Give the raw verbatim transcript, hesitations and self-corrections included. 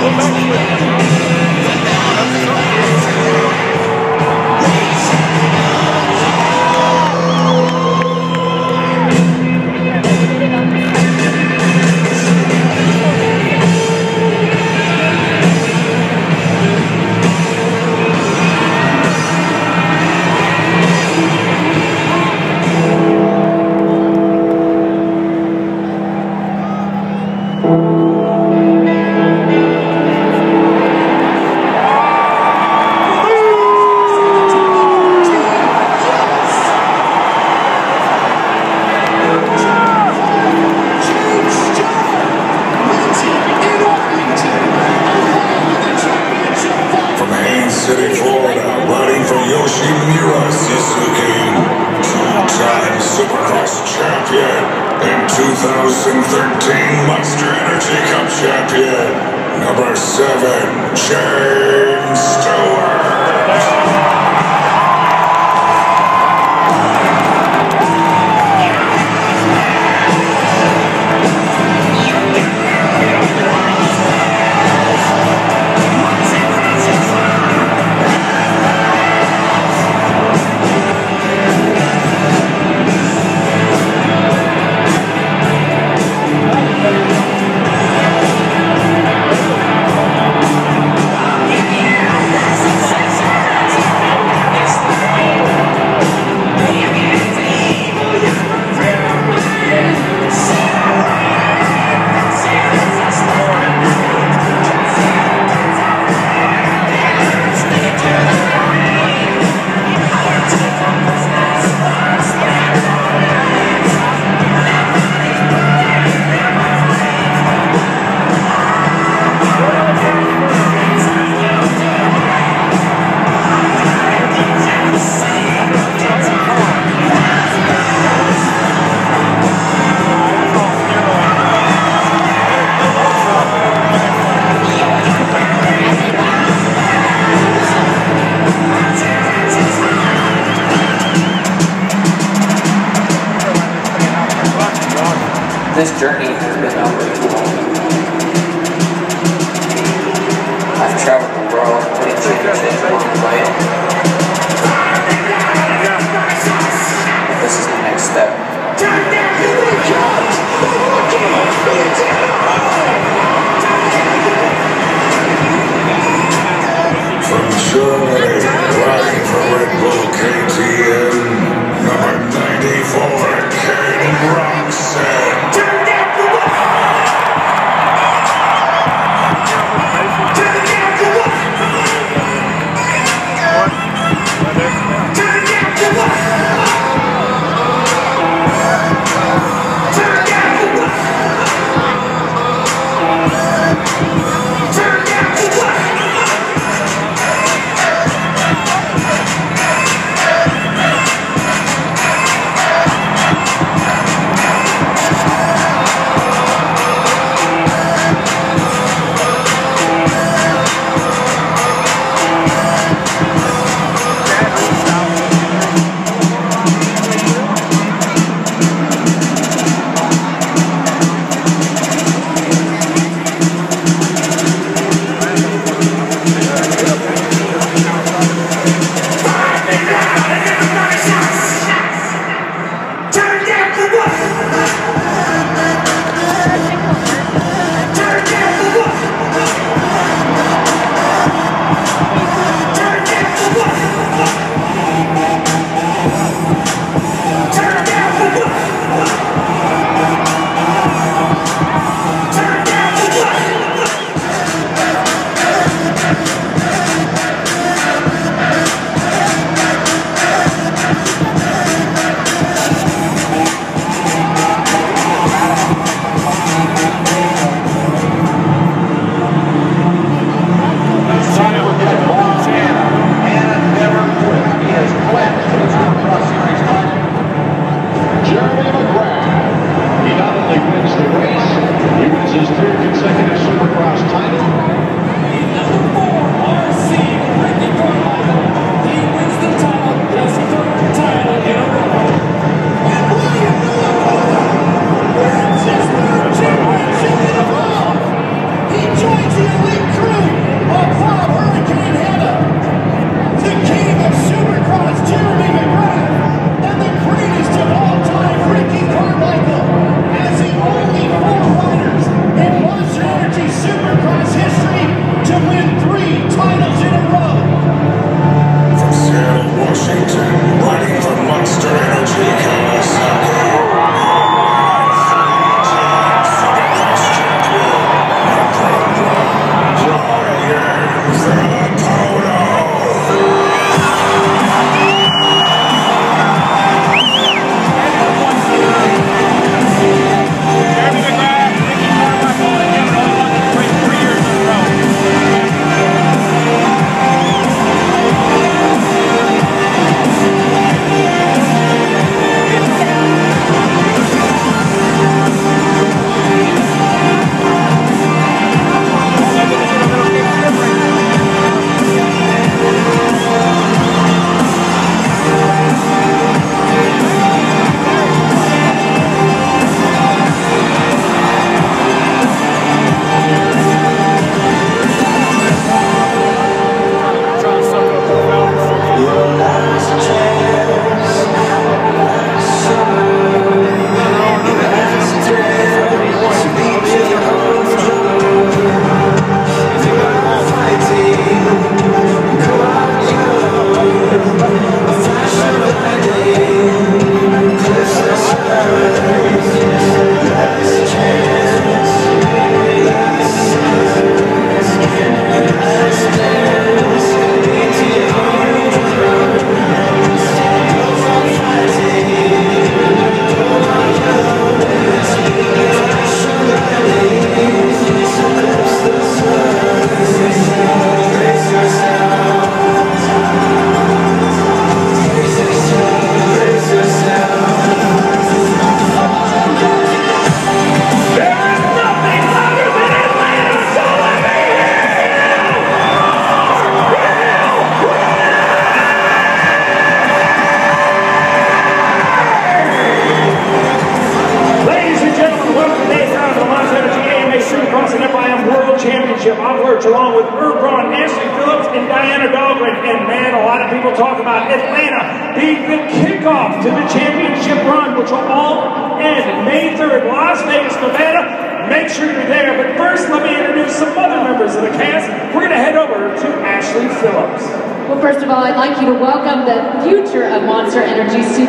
This journey has been over too long. I've traveled the world, putting championships along the way. This is the next step. From Germany, riding for Red Bull K T M, number ninety-four, King Roxanne. lot of people talk about Atlanta being the kickoff to the championship run, which will all end May third, Las Vegas, Nevada. Make sure you're there. But first, let me introduce some other members of the cast. We're going to head over to Ashley Phillips. Well, first of all, I'd like you to welcome the future of Monster Energy.